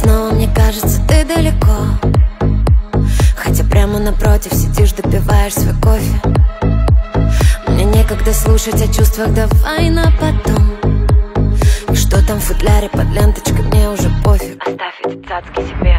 снова мне кажется, ты далеко, хотя прямо напротив сидишь, допиваешь свой кофе. Мне некогда слушать о чувствах, давай на потом. И что там в футляре под ленточкой, мне уже пофиг. Оставь эти цацки себе.